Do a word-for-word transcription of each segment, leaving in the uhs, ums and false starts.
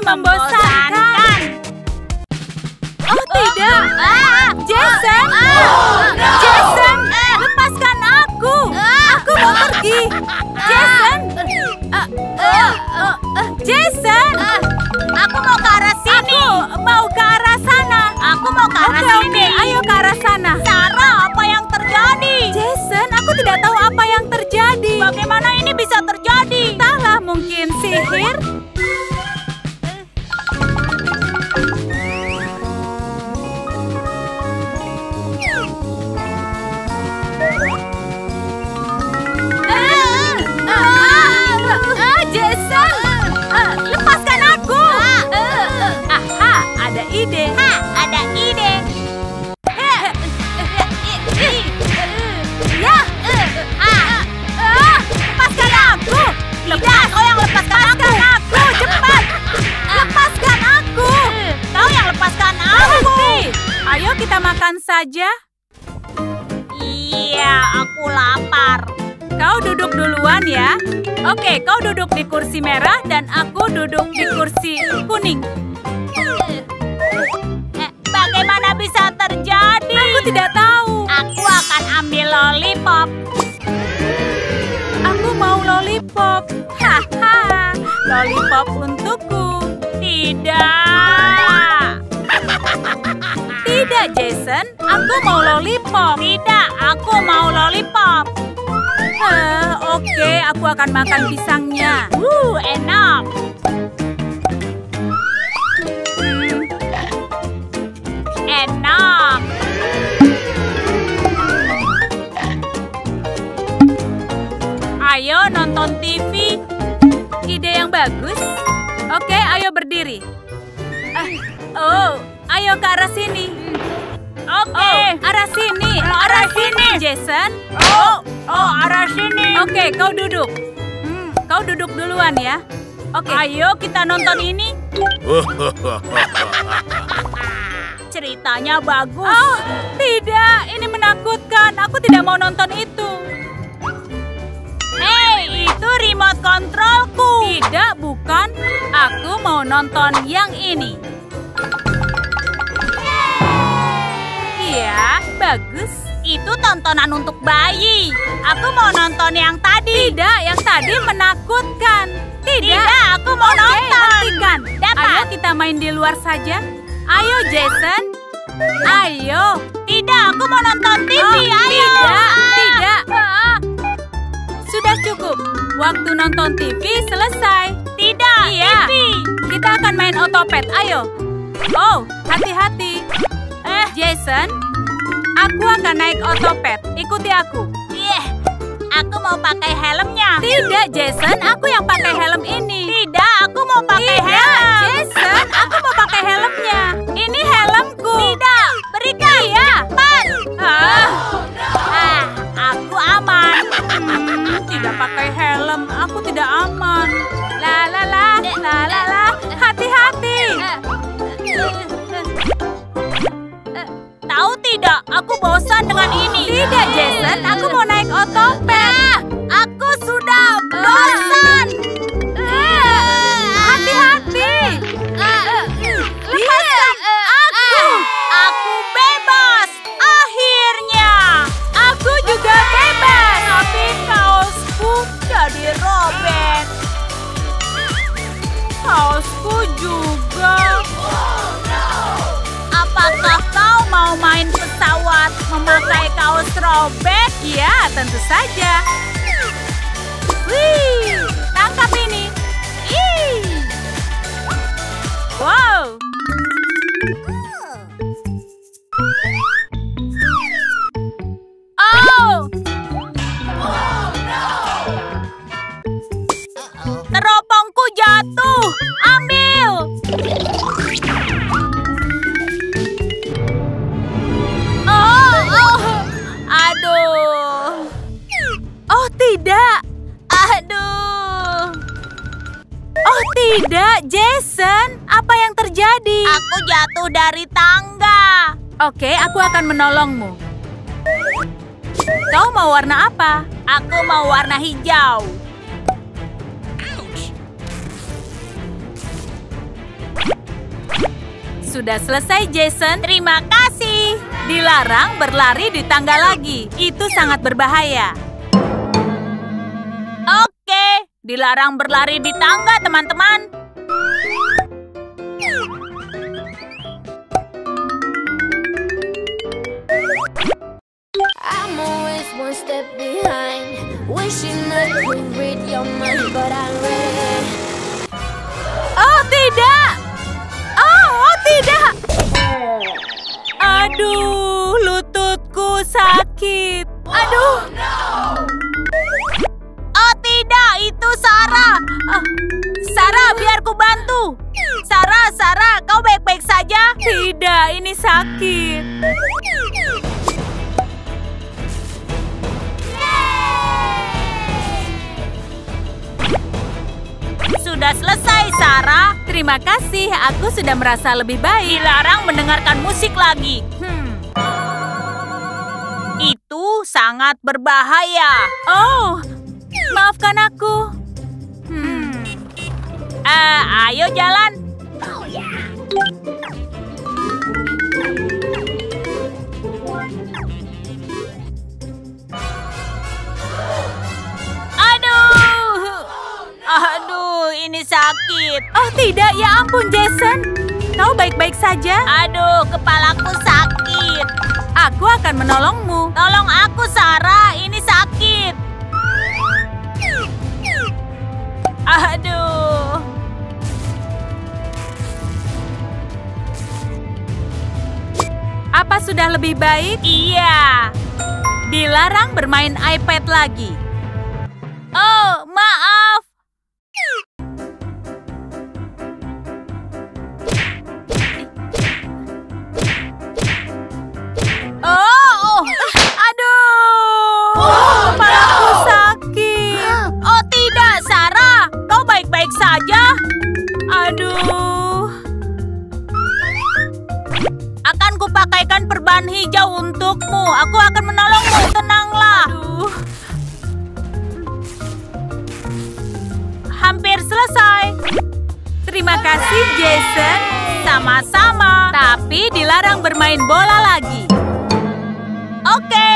membosankan. Oh tidak, Jason, Jason, lepaskan aku. Aku mau pergi. Jason, Jason, Aku mau ke arah sini. aku mau ke arah sana. Aku mau ke arah Oke, sini. oke, ayo ke arah sana. Sarah, apa yang terjadi? Jason, aku tidak tahu apa yang terjadi. Bagaimana ini bisa terjadi? Entahlah, mungkin sihir. Ah, Jason, ah, lepaskan aku. Aha, ada ide. Ha, ada ide. Ya, ah, ah, lepaskan aku. Tidak, kau yang lepaskan aku. Aku, cepat. Lepaskan aku. Kau yang lepaskan aku. Berhenti. Ayo kita makan saja. Iya, aku lapar. Kau duduk duluan ya. Oke, kau duduk di kursi merah dan aku duduk di kursi kuning. Eh, bagaimana bisa terjadi? Aku tidak tahu. Aku akan ambil lollipop. Aku mau lollipop. Haha, lollipop untukku. Tidak. Tidak, Jason. Aku mau lollipop. Tidak, aku mau lollipop. Hah, oke, aku akan makan pisangnya. Uh, enak. Hmm, Enak. ayo nonton T V. Ide yang bagus. Oke, ayo berdiri. Ah, oh, ayo ke arah sini. Oke. Oh, arah sini. Arah sini, Jason. Oh, oh, arah sini. Oke, kau duduk. Hmm, kau duduk duluan ya. Oke. Ayo kita nonton ini. Ceritanya bagus. Oh, tidak. Ini menakutkan. Aku tidak mau nonton itu. Hei, itu remote kontrolku. Tidak, bukan. Aku mau nonton yang ini. Iya, bagus. Itu tontonan untuk bayi. Aku mau nonton yang tadi. Tidak, yang tadi menakutkan. Tidak, Tidak, aku mau Oke, nonton. hentikan. Dapat. Ayo kita main di luar saja. Ayo, Jason. Ayo. Tidak, aku mau nonton T V. Oh, Ayo. tidak, Ah. tidak. Ah. Sudah cukup. Waktu nonton T V selesai. Tidak, Iya. T V. Kita akan main otopet. Ayo. Oh, hati-hati. Eh, Jason. Aku akan naik otopet. Ikuti aku. Iya, aku mau pakai helmnya. Tidak, Jason. Aku yang pakai helm ini. Tidak, aku mau pakai Tidak, helm. Jason. Aku mau pakai helmnya. Ini helmku. Tidak, berikan. Iya. Cepat. Ah, Ah, aku aman. hmm, tidak pakai helm. Aku tidak aman. La la la, la la la. Hati-hati. Tahu tidak, aku bosan dengan ini. Tidak, Jason. Aku mau naik otopet. Aku sudah bosan. Hati-hati. Lepaskan aku. Aku bebas. Akhirnya. Aku juga bebas. Tapi kaosku jadi robek. Kaosku juga. Apakah kau mau main pesawat memakai kaos robek? Ya, tentu saja. Wih, tangkap ini. Ih. Wow. Oh. Teropongku jatuh. Ambil. Oh, oh. Aduh. Oh, tidak. Aduh. Oh, tidak, Jason. Apa yang terjadi? Aku jatuh dari tangga. Oke, aku akan menolongmu. Kau mau warna apa? Aku mau warna hijau. Sudah selesai, Jason. Terima kasih. Dilarang berlari di tangga lagi. Itu sangat berbahaya. Oke, dilarang berlari di tangga, teman-teman. I'm always one step behind, wishing I could read your mind, but I'm ready. Oh, tidak! Oh, oh tidak! Aduh, lututku sakit. Aduh. Oh, tidak, itu Sarah. Ah, Sarah, biar ku bantu. Sarah, Sarah, kau baik-baik saja? Tidak, ini sakit. Sudah selesai, Sarah. Terima kasih, aku sudah merasa lebih baik. Dilarang mendengarkan musik lagi. Hmm. Itu sangat berbahaya. Oh, maafkan aku. Hmm. Uh, ayo jalan. Oh, ya. Aduh, ini sakit. Oh tidak, ya ampun Jason. Kau baik-baik saja? Aduh, kepalaku sakit. Aku akan menolongmu. Tolong aku, Sarah. Ini sakit. Aduh. Apa sudah lebih baik? Iya. Dilarang bermain iPad lagi. Oh, maaf. Oh, aduh, oh, kepalaku sakit. Oh tidak, Sarah, kau baik-baik saja? Aduh. Akan kupakaikan perban hijau untukmu. Aku akan menolongmu, tenanglah. Aduh. Hampir selesai. Terima kasih, Jason. Sama-sama. Tapi dilarang bermain bola lagi. Oke.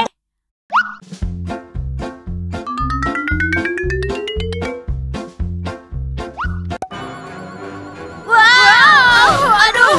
Wow, aduh,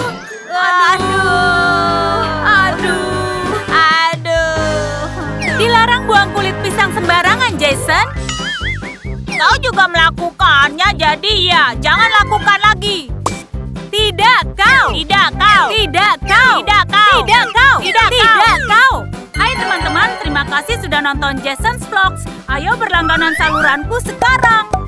aduh, aduh, aduh. Dilarang buang kulit pisang sembarangan, Jason. Kau juga melakukannya, jadi ya, jangan lakukan lagi. Tidak kau. Tidak kau. Tidak kau. Tidak kau. Tidak kau. Tidak kau. Tidak kau. Hai teman-teman, terima kasih sudah nonton Jason's Vlogs. Ayo berlangganan saluranku sekarang.